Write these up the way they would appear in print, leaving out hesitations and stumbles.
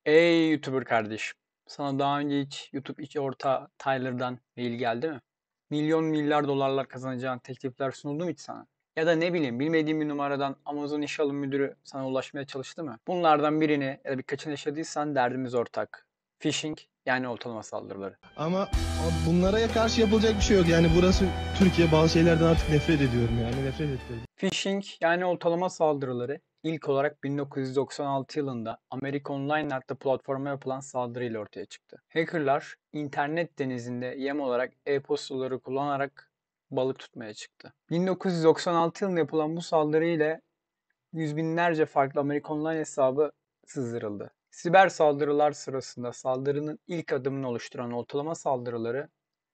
Ey YouTuber kardeşim. Sana daha önce hiç YouTube içi orta Tyler'dan mail geldi mi? Milyon milyar dolarlar kazanacağın teklifler sunuldu mu hiç sana? Ya da ne bileyim bilmediğin bir numaradan Amazon İş Alım Müdürü sana ulaşmaya çalıştı mı? Bunlardan birini ya da birkaçını yaşadıysan derdimiz ortak. Phishing yani oltalama saldırıları. Ama bunlara karşı yapılacak bir şey yok. Yani burası Türkiye, bazı şeylerden artık nefret ediyorum yani nefret ettim. Phishing yani oltalama saldırıları ilk olarak 1996 yılında Amerika Online adlı platforma yapılan saldırıyla ortaya çıktı. Hackerlar internet denizinde yem olarak e-postaları kullanarak balık tutmaya çıktı. 1996 yılında yapılan bu saldırı ile yüz binlerce farklı Amerika Online hesabı sızdırıldı. Siber saldırılar sırasında saldırının ilk adımını oluşturan oltalama saldırıları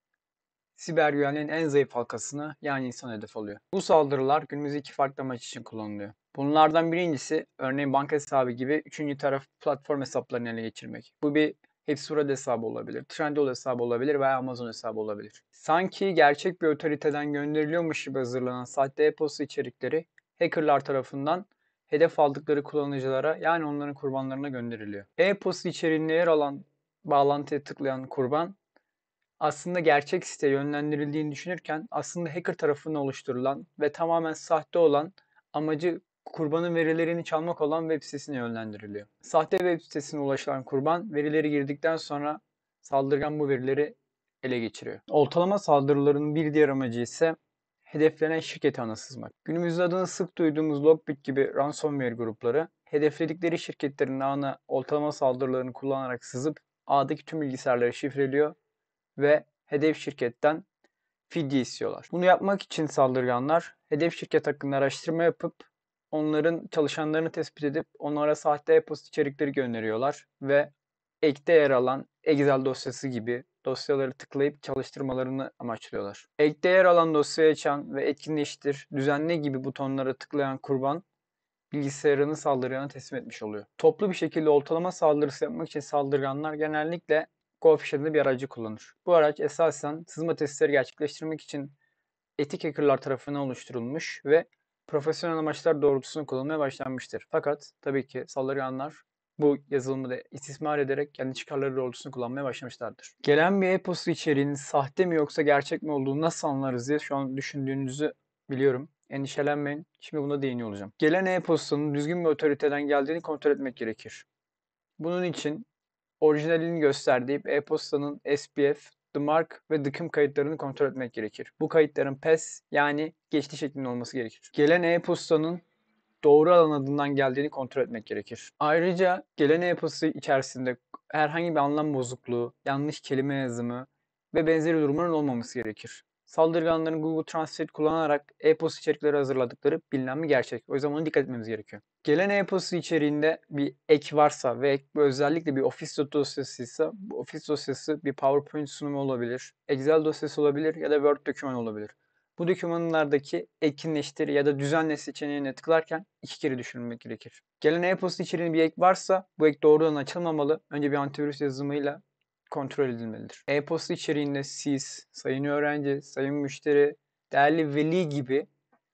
siber güvenliğin en zayıf halkasını yani insan hedef alıyor. Bu saldırılar günümüzde iki farklı amaç için kullanılıyor. Bunlardan birincisi örneğin banka hesabı gibi üçüncü taraf platform hesaplarını ele geçirmek. Bu bir Hepsiburada hesabı olabilir, Trendyol hesabı olabilir veya Amazon hesabı olabilir. Sanki gerçek bir otoriteden gönderiliyormuş gibi hazırlanan sahte e-posta içerikleri hackerlar tarafından hedef aldıkları kullanıcılara yani onların kurbanlarına gönderiliyor. E-posta içeriğinde yer alan bağlantıya tıklayan kurban aslında gerçek siteye yönlendirildiğini düşünürken aslında hacker tarafından oluşturulan ve tamamen sahte olan amacı kurbanın verilerini çalmak olan web sitesine yönlendiriliyor. Sahte web sitesine ulaşılan kurban verileri girdikten sonra saldırgan bu verileri ele geçiriyor. Oltalama saldırılarının bir diğer amacı ise hedeflenen şirketi ağına sızmak. Günümüzde adını sık duyduğumuz Lockbit gibi ransomware grupları hedefledikleri şirketlerin ağına oltalama saldırılarını kullanarak sızıp ağdaki tüm bilgisayarları şifreliyor ve hedef şirketten fidye istiyorlar. Bunu yapmak için saldırganlar hedef şirket hakkında araştırma yapıp onların çalışanlarını tespit edip onlara sahte e-posta içerikleri gönderiyorlar ve ekte yer alan Excel dosyası gibi dosyaları tıklayıp çalıştırmalarını amaçlıyorlar. Ekte yer alan dosyayı açan ve etkinleştir, düzenle gibi butonlara tıklayan kurban bilgisayarını saldırgana teslim etmiş oluyor. Toplu bir şekilde oltalama saldırısı yapmak için saldırganlar genellikle Goldfish adında bir aracı kullanır. Bu araç esasen sızma testleri gerçekleştirmek için etik hackerlar tarafından oluşturulmuş ve profesyonel amaçlar doğrultusunda kullanılmaya başlanmıştır. Fakat tabii ki saldırganlar bu yazılımı da istismar ederek kendi çıkarları doğrultusunda kullanmaya başlamışlardır. Gelen bir e-posta içeriğinin sahte mi yoksa gerçek mi olduğunu nasıl anlarız diye şu an düşündüğünüzü biliyorum. Endişelenmeyin. Şimdi buna değiniyor olacağım. Gelen e-postanın düzgün bir otoriteden geldiğini kontrol etmek gerekir. Bunun için orijinalini gösterdiği e-postanın SPF, DMARC ve dıkım kayıtlarını kontrol etmek gerekir. Bu kayıtların PES yani geçti şeklinde olması gerekir. Gelen e-postanın doğru alan adından geldiğini kontrol etmek gerekir. Ayrıca gelen e-posta içerisinde herhangi bir anlam bozukluğu, yanlış kelime yazımı ve benzeri durumların olmaması gerekir. Saldırganların Google Translate kullanarak e-posta içerikleri hazırladıkları bilinen bir gerçek. O yüzden ona dikkat etmemiz gerekiyor. Gelen e-posta içeriğinde bir ek varsa ve özellikle bir Office dosyasıysa bu Office dosyası bir PowerPoint sunumu olabilir, Excel dosyası olabilir ya da Word dokümanı olabilir. Bu dokümanlardaki etkinleştir ya da düzenle seçeneğine tıklarken iki kere düşünülmek gerekir. Gelen e-posta içeriğinde bir ek varsa bu ek doğrudan açılmamalı. Önce bir antivirüs yazılımıyla kontrol edilmelidir. E-posta içeriğinde siz, sayın öğrenci, sayın müşteri, değerli veli gibi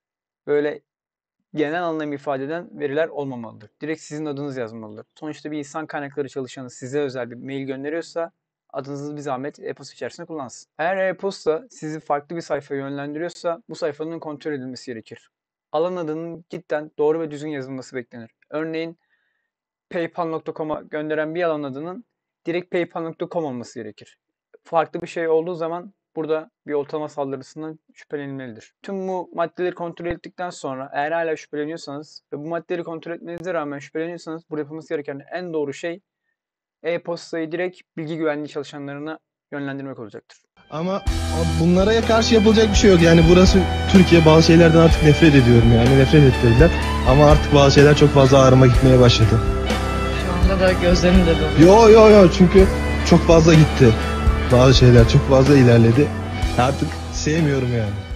böyle genel anlam ifade eden veriler olmamalıdır. Direkt sizin adınız yazmalıdır. Sonuçta bir insan kaynakları çalışanı size özel bir mail gönderiyorsa adınızı bir zahmet e-posta içerisinde kullansın. Eğer e-posta sizi farklı bir sayfaya yönlendiriyorsa bu sayfanın kontrol edilmesi gerekir. Alan adının cidden doğru ve düzgün yazılması beklenir. Örneğin paypal.com'a gönderen bir alan adının direkt paypal.com olması gerekir. Farklı bir şey olduğu zaman burada bir oltalama saldırısından şüphelenilmelidir. Tüm bu maddeleri kontrol ettikten sonra eğer hala şüpheleniyorsanız ve bu maddeleri kontrol etmenize rağmen şüpheleniyorsanız burada yapılması gereken en doğru şey e-postayı direkt bilgi güvenliği çalışanlarına yönlendirmek olacaktır. Ama bunlara karşı yapılacak bir şey yok. Yani burası Türkiye, bazı şeylerden artık nefret ediyorum yani nefret ettirdiler. Ama artık bazı şeyler çok fazla ağrıma gitmeye başladı. Şu anda da gözlerim de dolu. Yo çünkü çok fazla gitti. Bazı şeyler çok fazla ilerledi. Artık sevmiyorum yani.